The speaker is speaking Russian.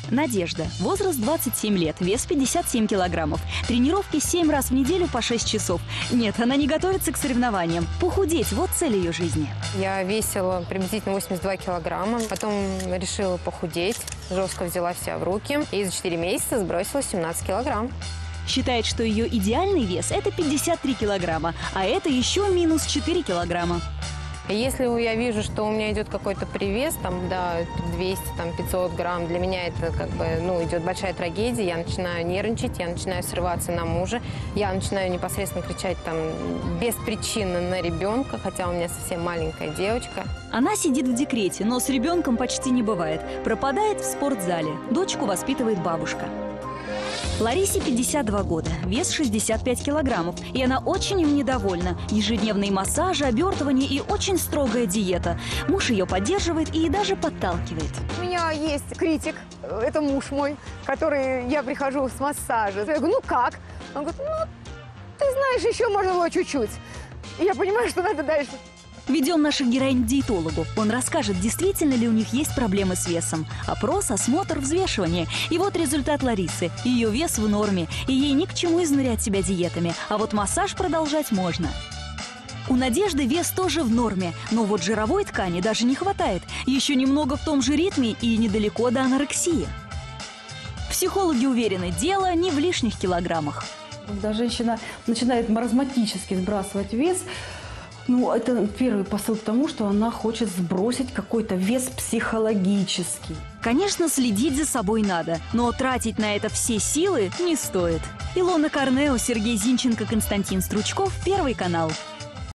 Надежда. Возраст 27 лет, вес 57 килограммов. Тренировки 7 раз в неделю по 6 часов. Нет, она не готовится к соревнованиям. Похудеть – вот цель ее жизни. Я весила приблизительно 82 килограмма. Потом решила похудеть. Жестко взяла себя в руки. И за 4 месяца сбросила 17 килограмм. Считает, что ее идеальный вес – это 53 килограмма, а это еще минус 4 килограмма. Если я вижу, что у меня идет какой-то привес, там, да, 200, там, 500 грамм, для меня это как бы, идет большая трагедия. Я начинаю нервничать, я начинаю срываться на мужа, я начинаю непосредственно кричать там без причины на ребенка, хотя у меня совсем маленькая девочка. Она сидит в декрете, но с ребенком почти не бывает. Пропадает в спортзале. Дочку воспитывает бабушка. Ларисе 52 года, вес 65 килограммов, и она очень им недовольна. Ежедневные массажи, обертывания и очень строгая диета. Муж ее поддерживает и даже подталкивает. У меня есть критик, это муж мой, который, я прихожу с массажа. Я говорю, ну как? Он говорит, ты знаешь, еще можно было чуть-чуть. И я понимаю, что надо дальше. Ведем наших героинь к диетологу. Он расскажет, действительно ли у них есть проблемы с весом. Опрос, осмотр, взвешивание. И вот результат Ларисы. Ее вес в норме, и ей ни к чему изнурять себя диетами. А вот массаж продолжать можно. У Надежды вес тоже в норме, но вот жировой ткани даже не хватает. Еще немного в том же ритме и недалеко до анорексии. Психологи уверены, дело не в лишних килограммах. Когда женщина начинает маразматически сбрасывать вес, это первый посыл к тому, что она хочет сбросить какой-то вес психологический. Конечно, следить за собой надо, но тратить на это все силы не стоит. Илона Корнео, Сергей Зинченко, Константин Стручков, Первый канал.